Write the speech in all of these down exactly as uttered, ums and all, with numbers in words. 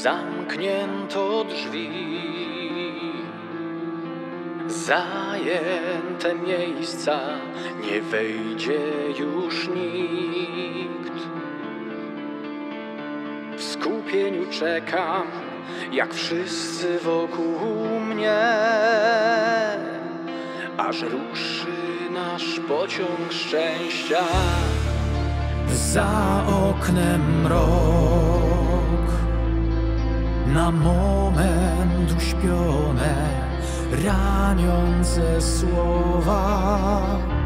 Zamknięto drzwi, zajęte miejsca, nie wejdzie już nikt. W skupieniu czekam, jak wszyscy wokół mnie, aż ruszy nasz pociąg szczęścia. Za oknem mrok, na moment uśpione, raniące słowa.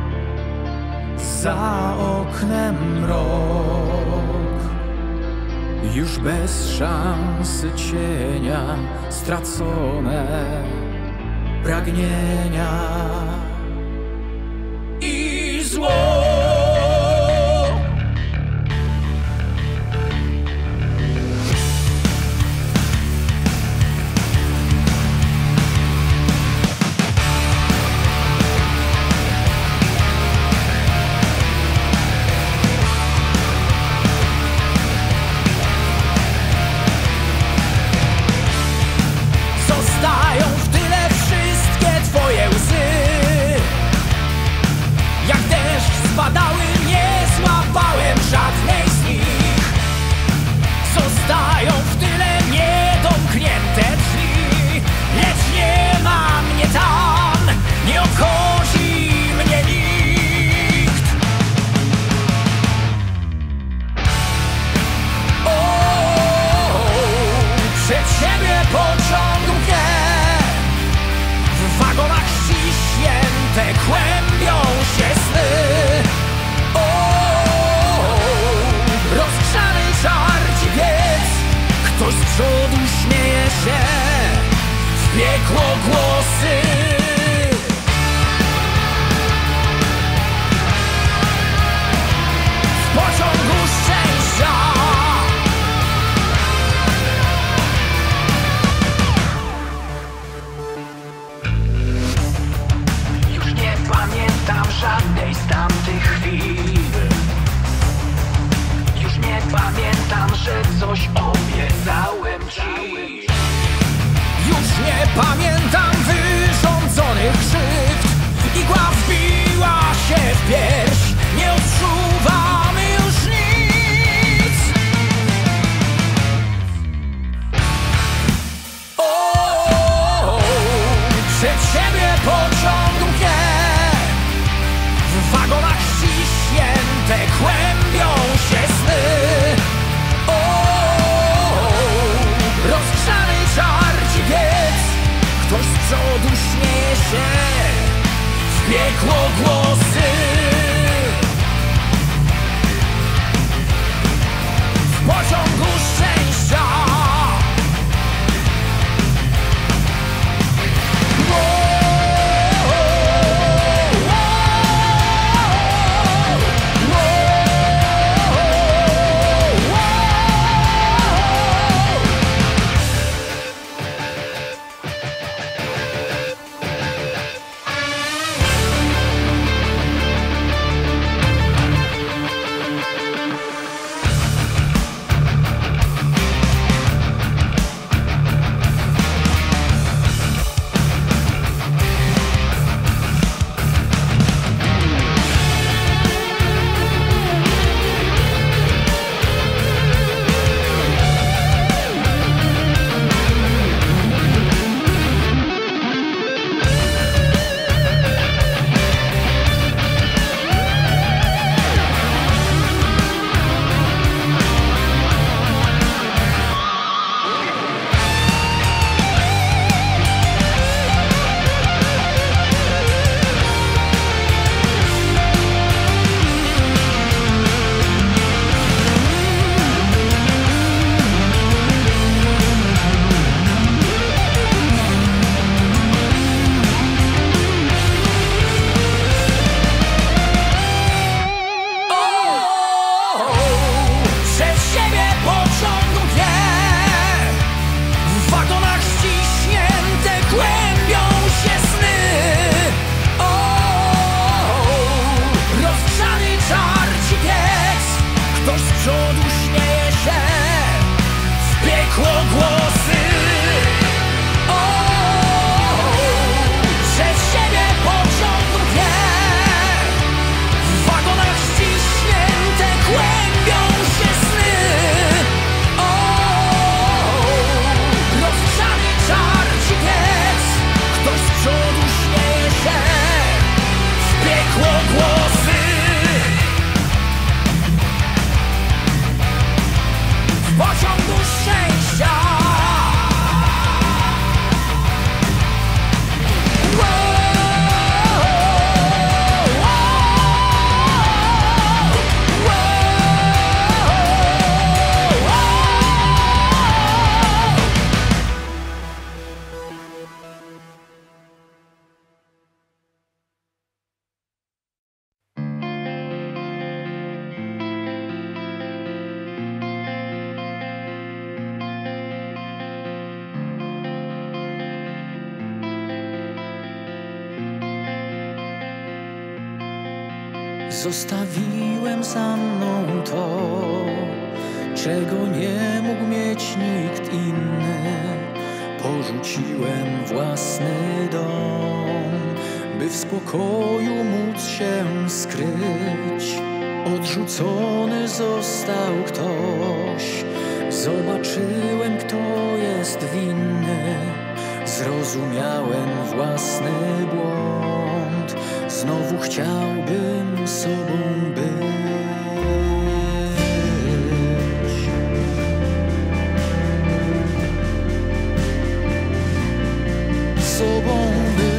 Za oknem mrok, już bez szansy cienia, stracone pragnienia i zło. Padały, nie złapałem żadnej z nich. Zostają w tyle niedomknięte drzwi, lecz nie ma mnie tam, nie obchodzi mnie nikt. O, przed siebie pociąg mknie, w wagonach ściśnięte kłębią się sny. O, Zostawiłem za mną to, czego nie mógł mieć nikt inny. Porzuciłem własny dom, by w spokoju móc się skryć. Odrzucony został ktoś, zobaczyłem, kto jest winny. Zrozumiałem własny błąd, znowu chciałbym sobą być. Sobą być.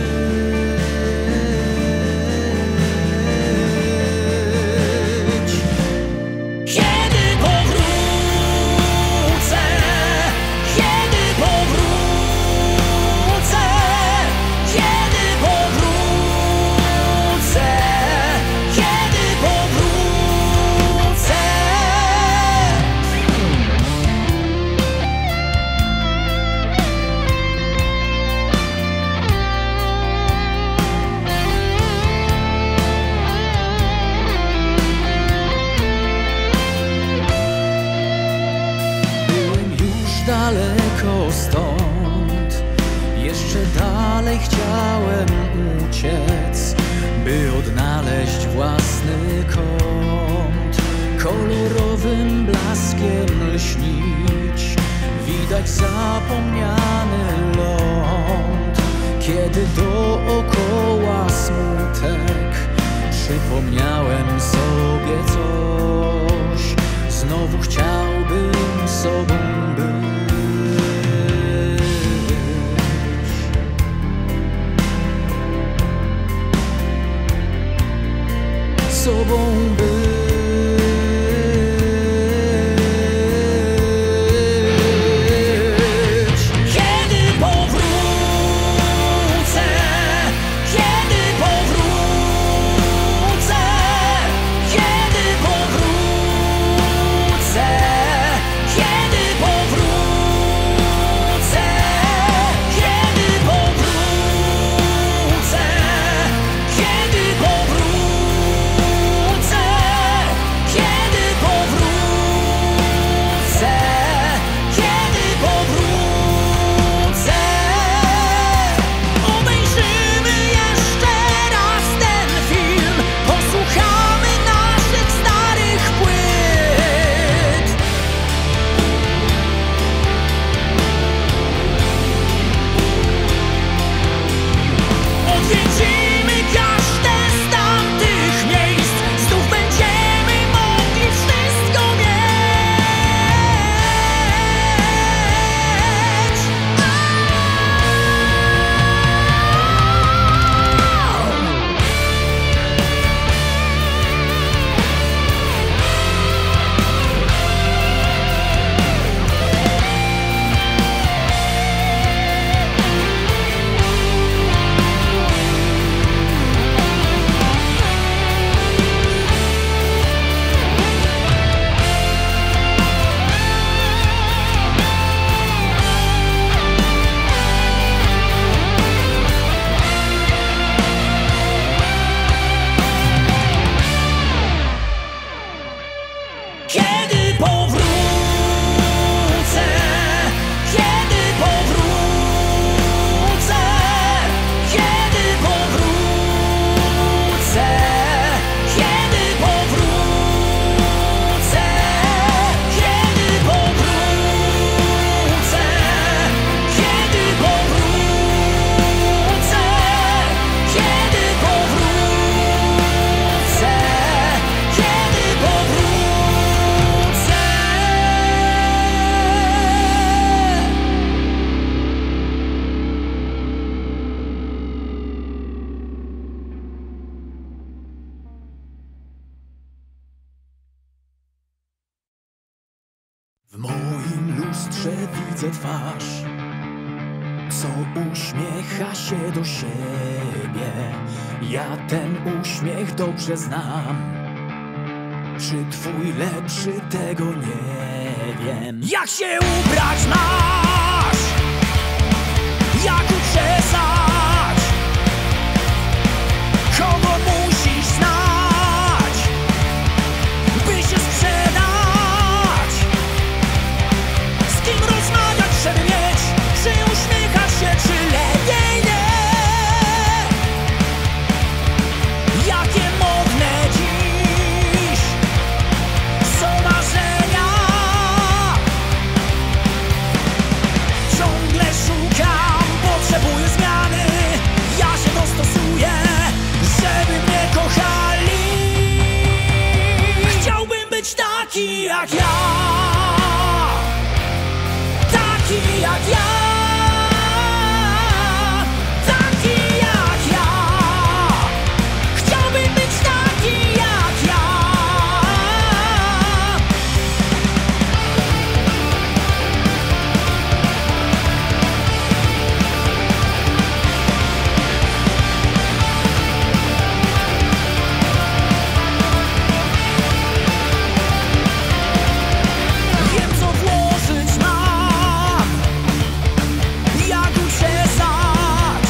Kiedy powrócę, kiedy powrócę, kiedy powrócę, kiedy powrócę. Byłem już daleko stąd, jeszcze dalej chciałem uciec, by odnaleźć własny kąt. Kolorowym blaskiem lśnić, widać zapomniany ląd. Kiedy dookoła smutek, przypomniałem sobie coś, znowu chciałbym sobą być. Sobą być. Kiedy powrócę, kiedy powrócę, kiedy powrócę, kiedy powrócę, kiedy powrócę, kiedy powrócę, kiedy powrócę, kiedy powrócę. Obejrzymy jeszcze raz ten film, posłuchamy naszych starych płyt. Odwiedzimy każde z tamtych miejsc, znów będziemy mogli wszystko mieć. Kiedy powrócę, kiedy powrócę, kiedy powrócę, kiedy powrócę, kiedy powrócę, kiedy powrócę, kiedy powrócę, kiedy powrócę. W moim lustrze widzę twarz, co uśmiecha się do siebie. Ja ten uśmiech dobrze znam. Czy twój lepszy tego nie wiem? Jak się ubrać masz? Jak uczesać? Kogo musisz znać? jak ja, taki jak ja, taki jak ja. Chciałbym być taki jak ja. Wiem, co włożyć nam, jak uczesać.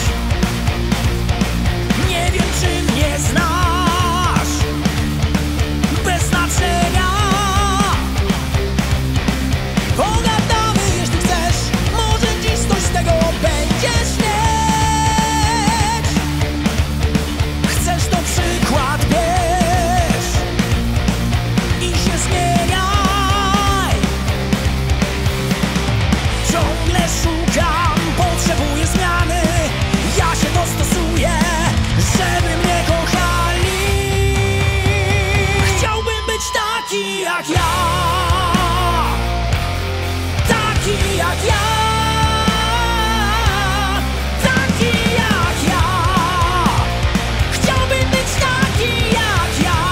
Nie wiem, czy mnie znasz, bez znaczenia. Pogadamy, jeśli chcesz, może dziś coś z tego będziesz mieć. Chcesz, to przykład bierz i się zmieniaj. Ciągle szukam, potrzebuję zmiany. Ja się dostosuję, żeby mnie kochali. Chciałbym być taki jak ja, taki jak ja, taki jak ja. Chciałbym być taki jak ja.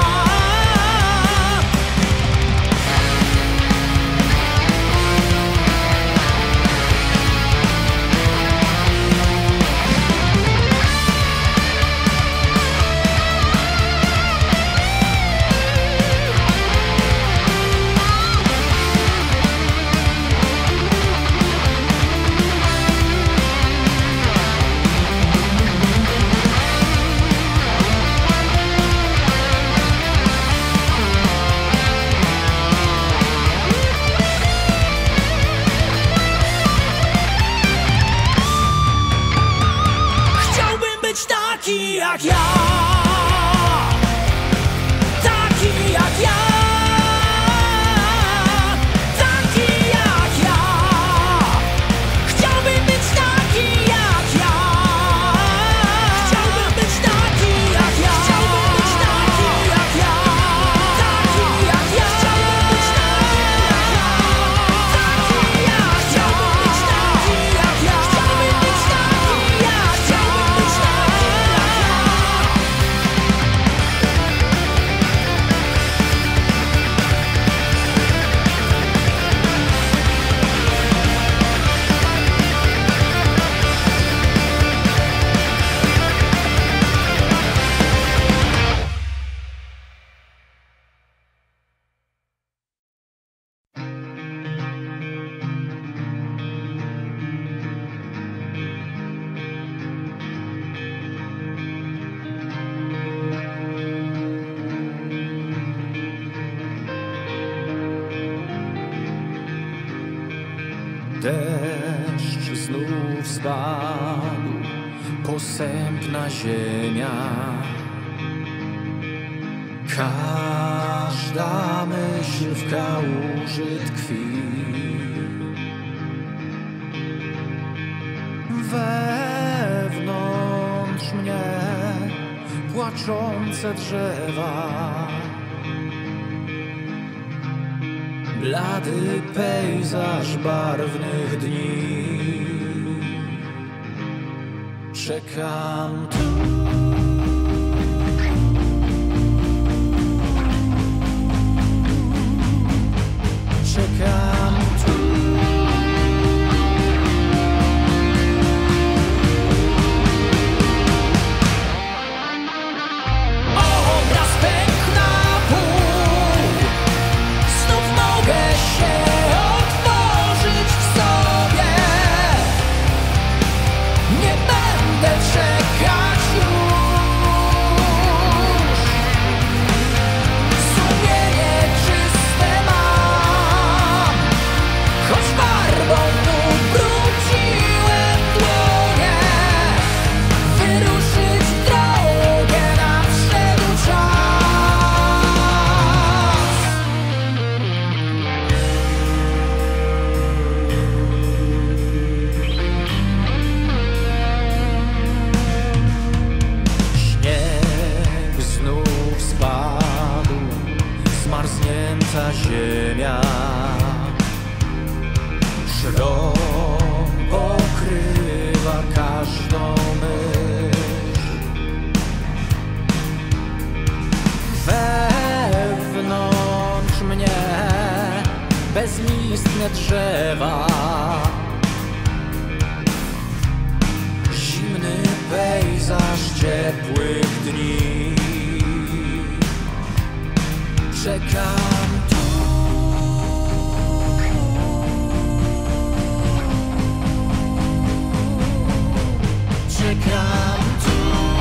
Chciałbym być taki jak ja, taki jak ja, taki jak ja. Chciałbym być taki jak ja. Chciałbym być taki jak ja. Chciałbym być taki jak ja. Taki jak ja. Chciałbym być taki jak ja. Taki jak ja. Chciałbym być taki jak ja. Chciałbym być taki jak ja. Chciałbym być taki jak ja. Deszcz znów spadł, posępna ziemia. Każda myśl w kałuży tkwi. Wewnątrz mnie płaczące drzewa. Blady pejzaż barwnych dni. Czekam tu. Czekam tu. Obraz pękł na pół. Znów mogę się otworzyć w sobie. Nie będę czekać już. nasza ziemia. Szron pokrywa każdą myśl. Wewnątrz mnie bezlistne drzewa, zimny pejzaż ciepłych dni. Czekam tu. Czekam tu.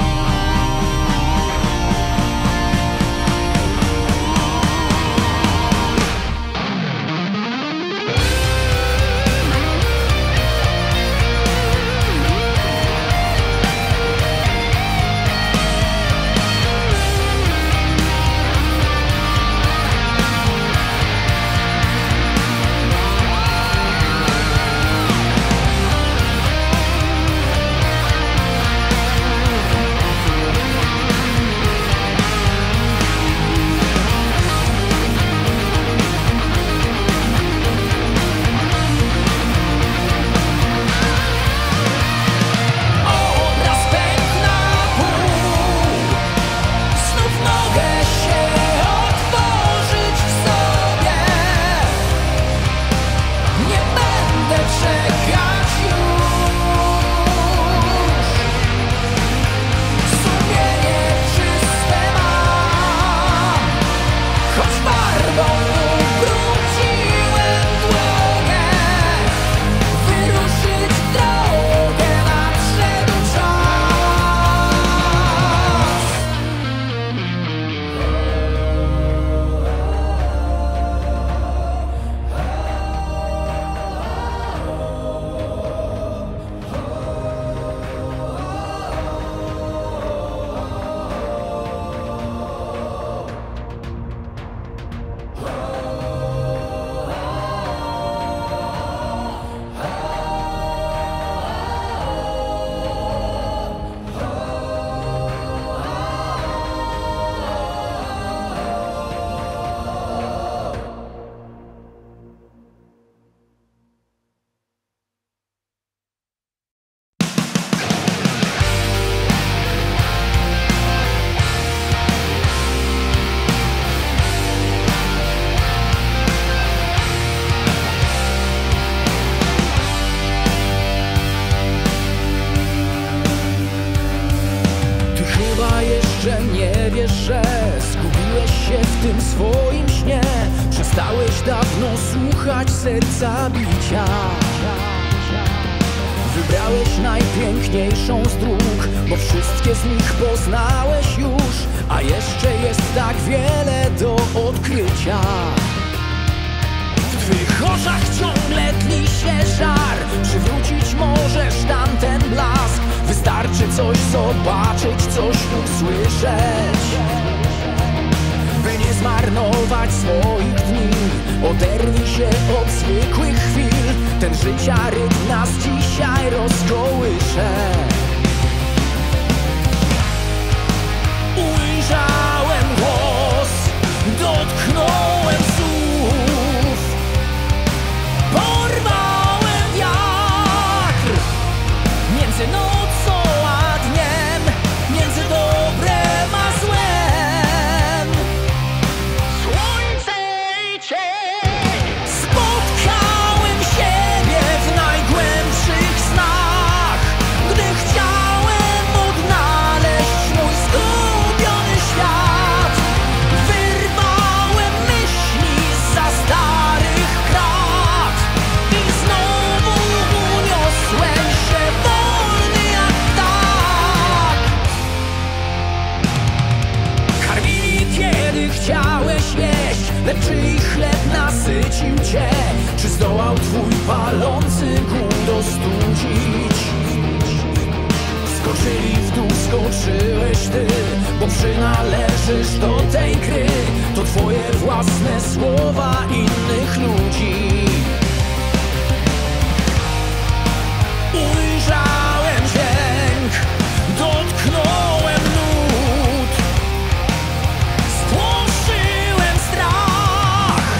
Nie wiesz, że zgubiłeś się w tym swoim śnie. Przestałeś dawno słuchać serca bicia. Wybrałeś najpiękniejszą z dróg, bo wszystkie z nich poznałeś już. A jeszcze jest tak wiele do odkrycia. W twych oczach ciągle tli się żar. Przywrócić możesz tamten blask. Wystarczy coś zobaczyć, coś usłyszeć, by nie zmarnować swoich dni. Oderwij się od zwykłych chwil. Ten życia rytm nas dzisiaj rozkołysze. Ujrzałem głos, dotknąłem słów, porwałem wiatr między nocą a dniem, między dobrem a złem. Słońce i cień. Spotkałem siebie w najgłębszych snach, gdy chciałem odnaleźć mój zgubiony świat. Wyrwałem myśli zza starych krat i znowu uniosłem się wolny jak tak. Karmili, kiedy chciałeś jeść, lecz czy ich chleb nasycił cię? Czy zdołał twój palący głód ostudzić? Skoczyli w dół, skoczyłeś ty, bo przynależysz do tej gry. To twoje własne słowa innych ludzi. Ujrzałem dźwięk, dotknąłem nut, spłoszyłem strach.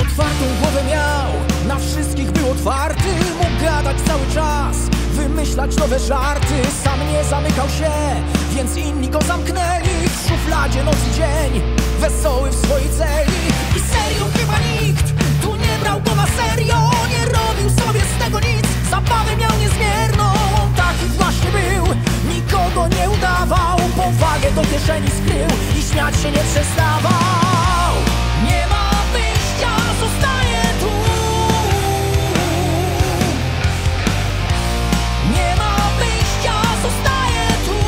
Otwartą głowę miał, na wszystkich był otwarty. Mógł gadać cały czas, wymyślać nowe żarty. Sam nie zamykał się, więc inni go zamknęli w szufladzie noc i dzień, wesoły w swojej celi. I serio chyba nikt tu nie brał go na serio, nie robił sobie z tego nic, zabawę miał niezmierną. On taki właśnie był, nikogo nie udawał, powagę do kieszeni skrył i śmiać się nie przestawał. Nie ma wyjścia, zostaje tu. Nie ma wyjścia, zostaje tu.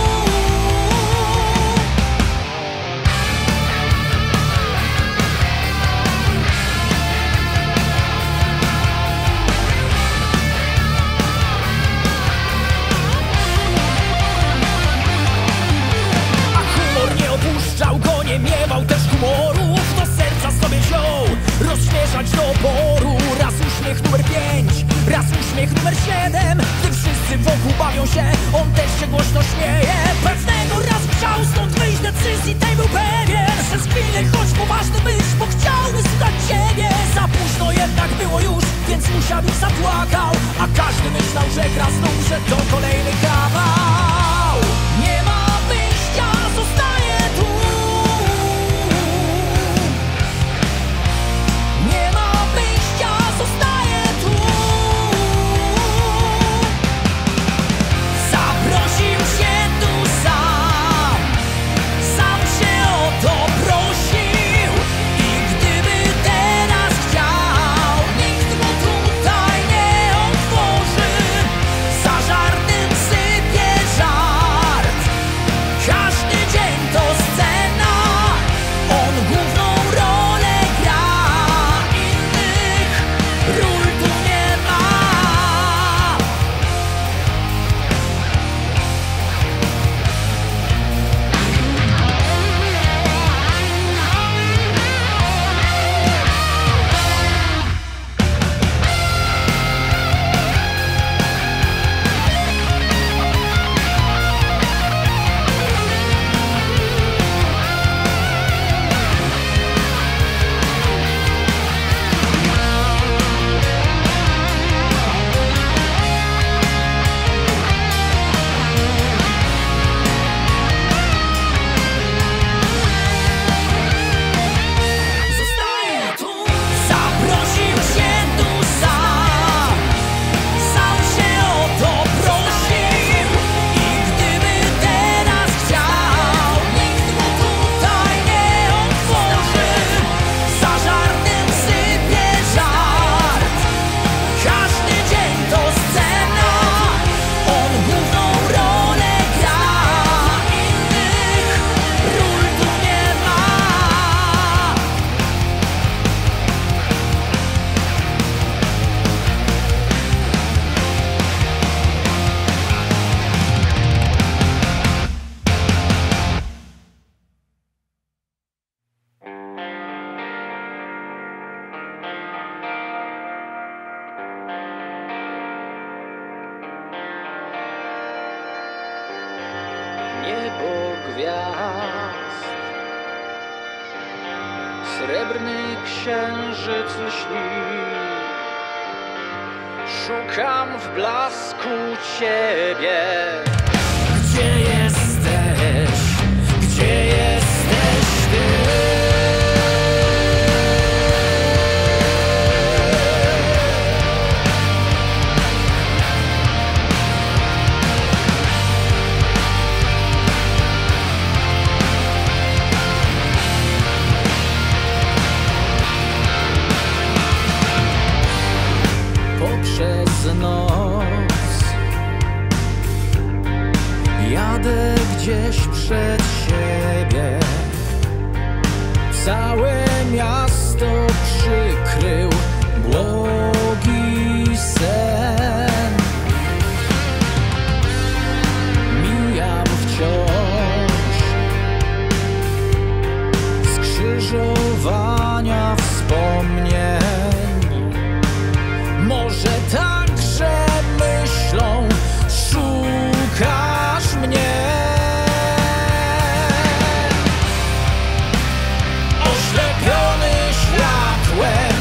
A humor nie opuszczał go, nie miewał też humorów. Do serca sobie wziął, rozśmieszać do oporu. Raz uśmiech numer pięć, raz uśmiech numer siedem. Gdy wszyscy wokół bawią się, on też się głośno śmieje. Pewnego raz chciał stąd wyjść, decyzji tej był pewien. Przez chwilę choć poważny myśl, bo chciał wysłuchać ciebie. Za późno jednak było już, więc usiadł i zapłakał. A każdy myślał, że gra znów, że to kolejny kawał. Nie ma wyjścia, zostaje tu. Nie ma wyjścia, zostaje tu. Zaprosił się tu sam, sam się o to prosił. I gdyby teraz chciał, nikt mu tutaj nie otworzy. Za żartem sypie żart, każdy dzień to scena. On główną rolę gra, innych ról tu nie ma. Zostaje tu. Zaprosił się tu sam, sam się o to prosił. I gdyby teraz chciał, nikt mu tutaj nie otworzy. Za żartem sypie żart, każdy dzień to scena. On główną rolę gra, innych ról tu nie ma. Niebo gwiazd, srebrny księżyc lśni. Szukam w blasku ciebie. Gdzie jesteś? Gdzie jesteś ty? Poprzez noc jadę gdzieś przed siebie. Całe miasto przykrył błogi sen. Mijam wciąż skrzyżowania wspomnień. Może także myślą szukasz mnie. Oślepiony światłem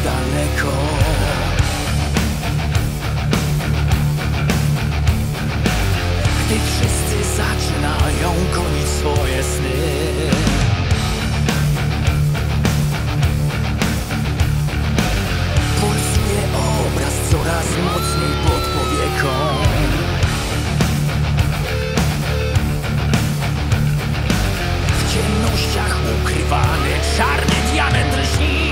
daleko. Gdy wszyscy zaczynają gonić swoje sny, pulsuje obraz coraz mocniej pod powieką. W ciemnościach ukrywany czarny diament lśni.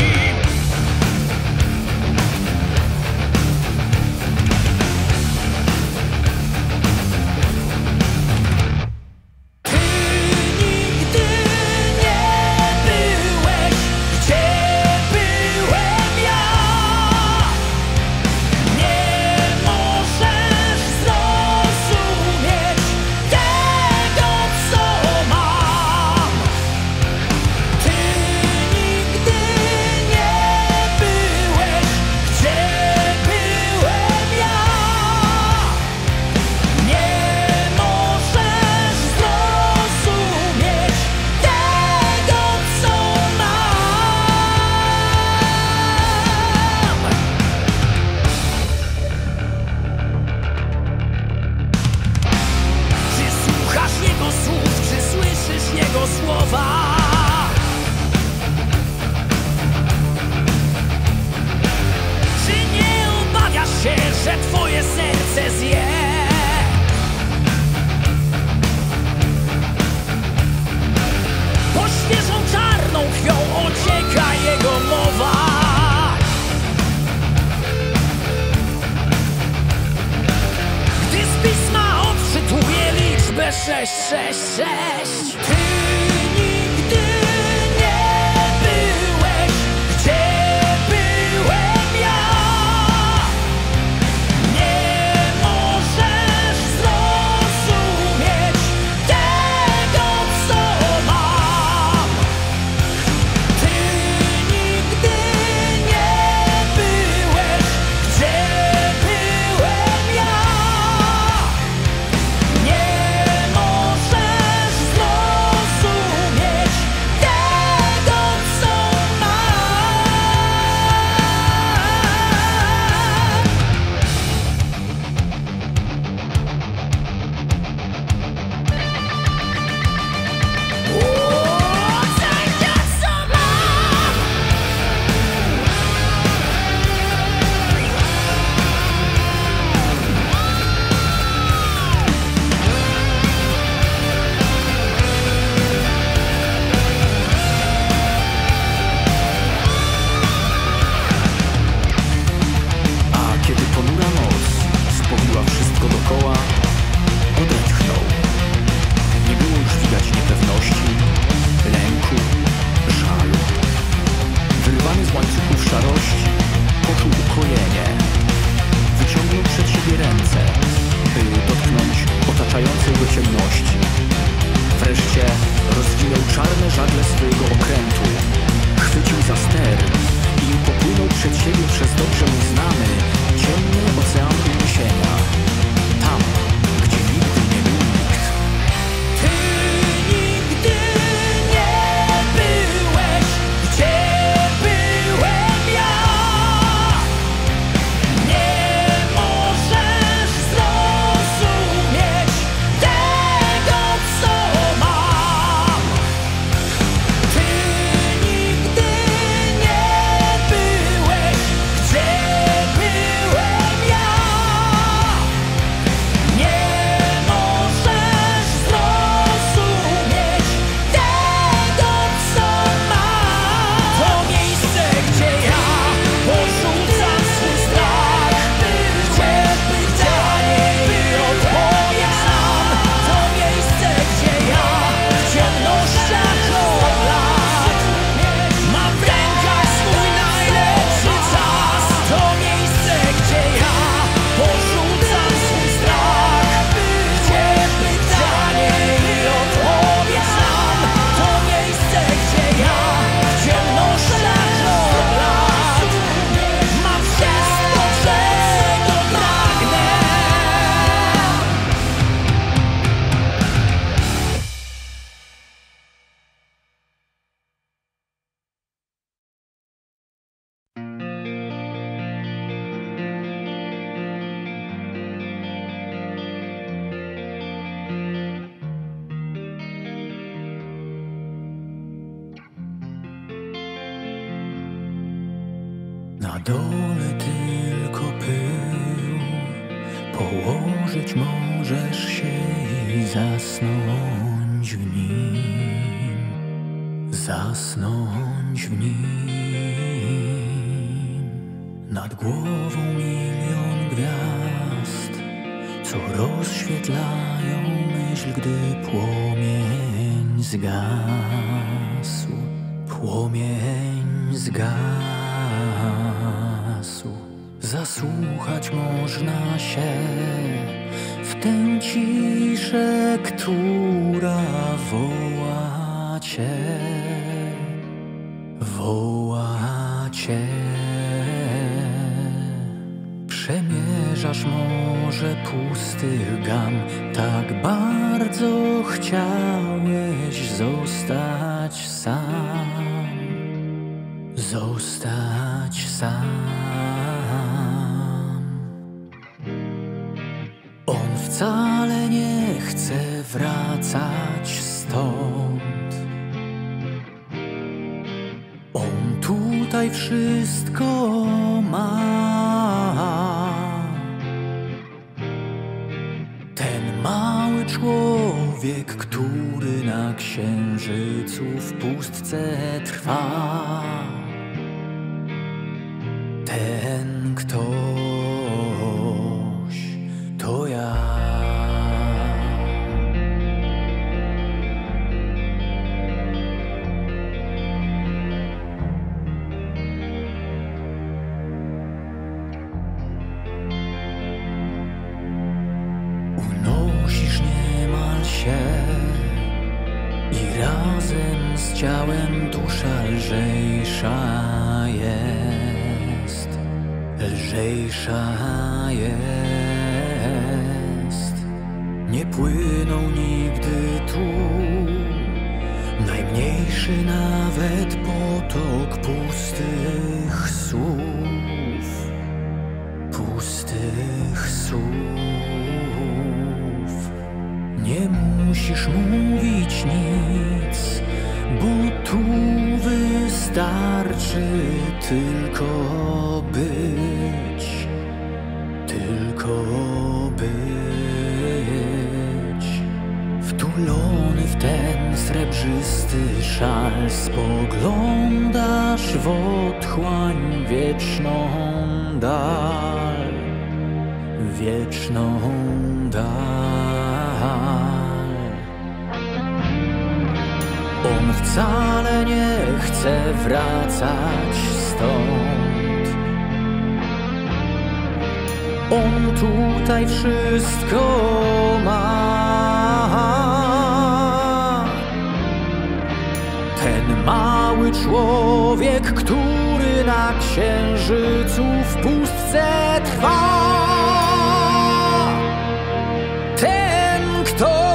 Słowa. Czy nie obawiasz się, że twoje serce zje? Po świeżą czarną krwią ocieka jego mowa. Gdy z pisma odczytuje liczbę sześć sześć sześć. Be Na dole tylko pył, położyć możesz się i zasnąć w nim, zasnąć w nim. Nad głową milion gwiazd, co rozświetlają myśl, gdy płomień zgasł, płomień zgasł. Zasłuchać można się w tę ciszę, która woła cię, woła cię. Przemierzasz morze pustych gam, tak bardzo chciałeś zostać sam, zostać sam. On wcale nie chce wracać stąd. On tutaj wszystko ma. Ten mały człowiek, który na księżycu w pustce trwa. Ten ktoś to ja. Unosisz niemal się i razem z ciałem dusza lżejsza jest, lżejsza jest. Nie płyną nigdy tu najmniejszy nawet potok pustych słów, pustych słów. Nie musisz mówić nic, bo tu wystarczy tylko być, tylko być. Wtulony w ten srebrzysty szal spoglądasz w otchłań wieczną dal, wieczną dal. On wcale nie chce wracać stąd. On tutaj wszystko ma. Ten mały człowiek, który na księżycu w pustce trwa. Ten ktoś.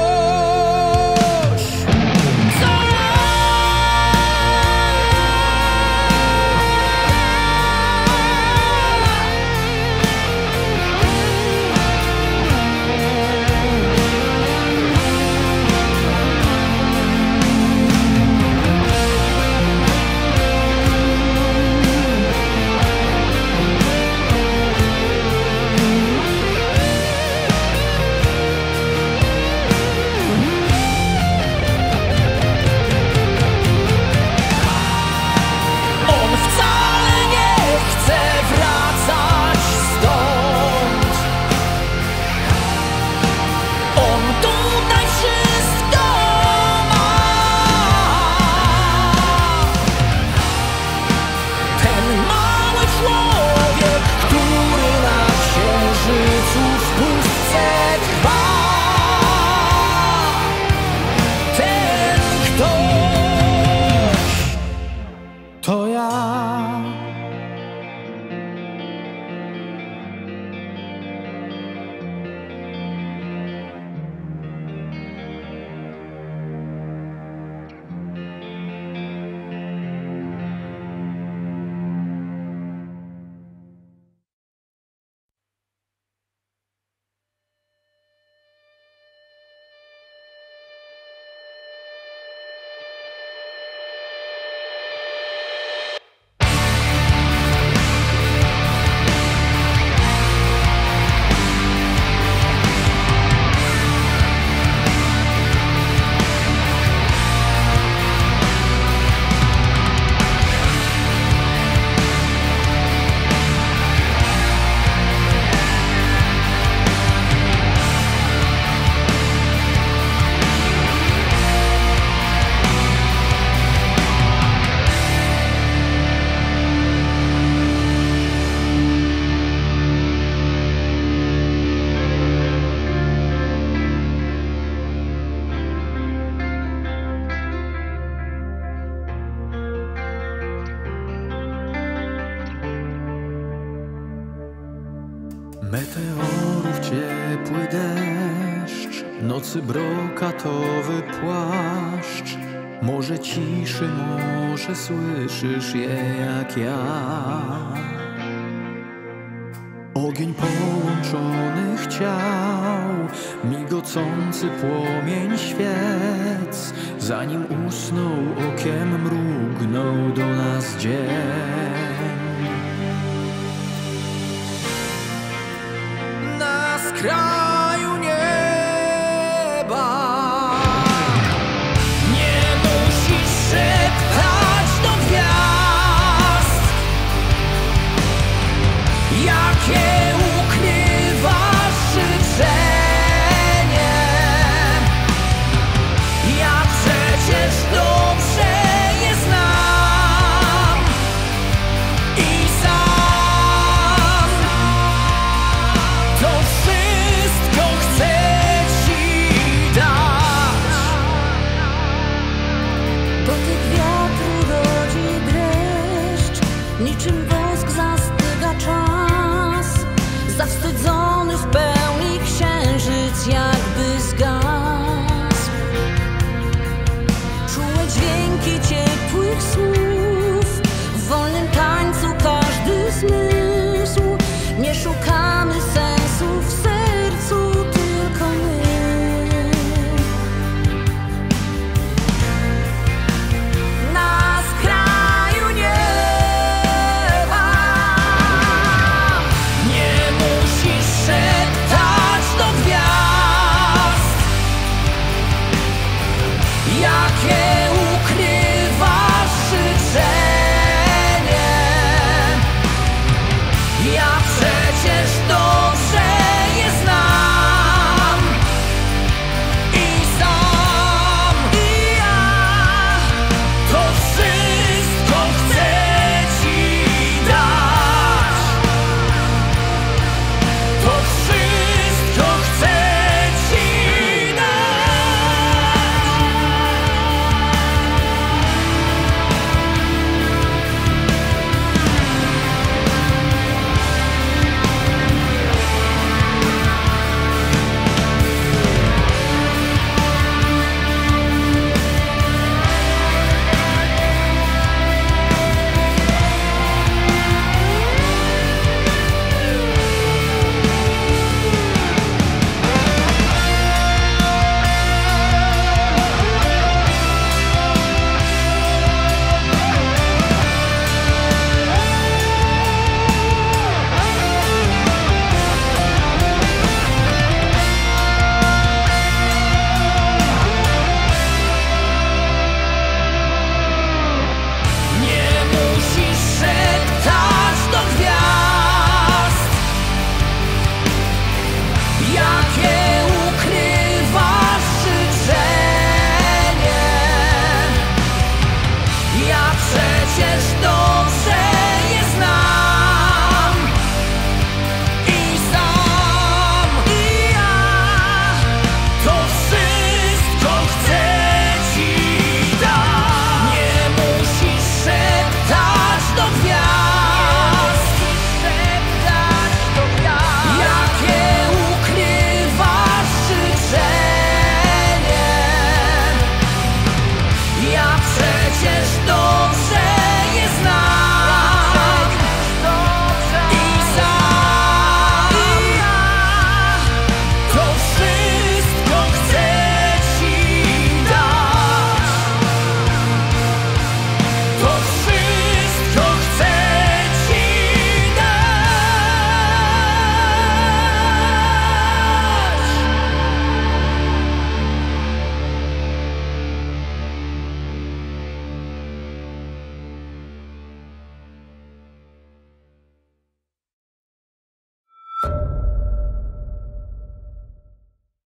Meteorów ciepły deszcz, nocy brokatowy płaszcz. Może ciszy, może słyszysz je jak ja. Ogień połączonych ciał, migocący płomień świec. Zanim usnął, okiem mrugnął do nas dzień. Na skraju nieba nie musisz szeptać do gwiazd, jakie ukrywasz życzenie. Ja przecież dobrze je znam i sam to wszystko chcę ci dać. Dotyk wiatru rodzi dreszcz, niczym wosk zastyga czas. Zawstydzony w pełni księżyc jakby zgasł.